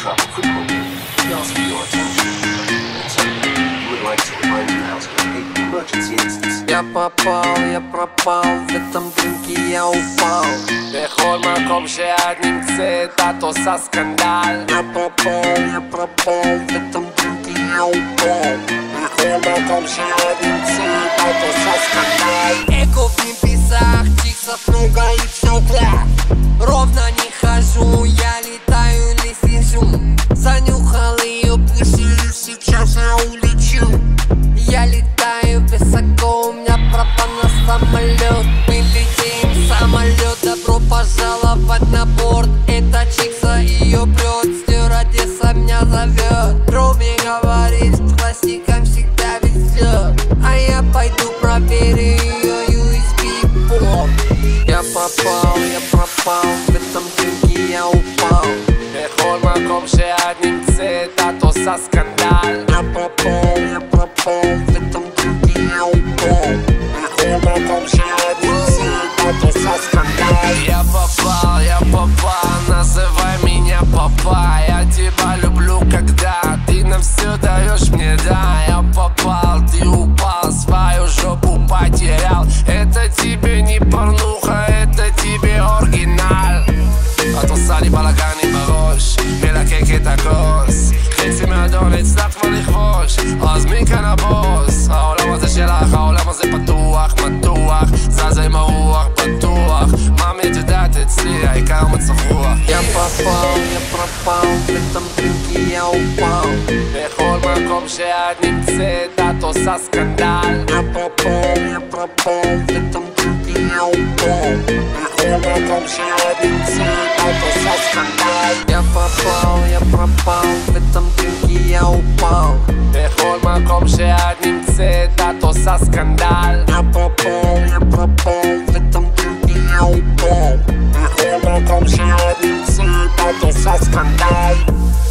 trouble for cocaine. We ask for your attention. We would like to remind you how to locate the emergency instance. Я попал, я пропал, в этом дринке я упал. בכל מקום שאת נמצאת, את עושה סקנדל. Я попал, я пропал, в этом дринке я упал. בכל מקום שאת נמצאת, את עושה сскандал. Эко в небесах, чиксов много и все кляп. Ровно не хожу, я летаю, не сижу. Занюхал ее пыль, сейчас я улечу. Я летаю высоко, у меня пропал на самолет. Мы летим в самолет, добро пожаловать на борт. Это чикса, ее прет, стюардесса меня зовет. Робби говорит, с пластиком всегда везет. А я пойду проверю ее USB-порт. Я попал, я пропал, в этом дринке я упал. בכל מקום שאת נמצאת, את עושה סקנדל. Я попал, я пропал, в этом дринке я упал. בכל מקום שאת נמצאת, את עושה сскандал. Я попал, называй меня папа. Я тебя люблю, когда ты нам все даешь мне, да. Я попал, ты упал, свою жопу потерял. Это тебе не порнуха, это тебе оригинал. את עושה לי בלגנים בראש, מלקק את הכוס. חצי מהאדון הצלחת כבר לכבוש, אז מי כאן הבוס? העולם הזה שלך, העולם הזה פתוח, מתוח, זז עם הרוח, בטוח. מאמי את יודעת אצלי, העיקר מצב רוח. Я попал, я пропал, в этом дринке я упал. בכל מקום שאת נמצאת, את עושה סקנדל. Я попал, я пропал, в этом дринке я упал. בכל מקום שאת נמצאת, את עושה סקנדל. Я попал, я пропал, в этом дринке я упал. בכל מקום שאת נמצאת, את עושה סקנדל. Я попал, я пропал, в этом дринке я упал. בכל מקום שאת נמצאת, את עושה סקנדל.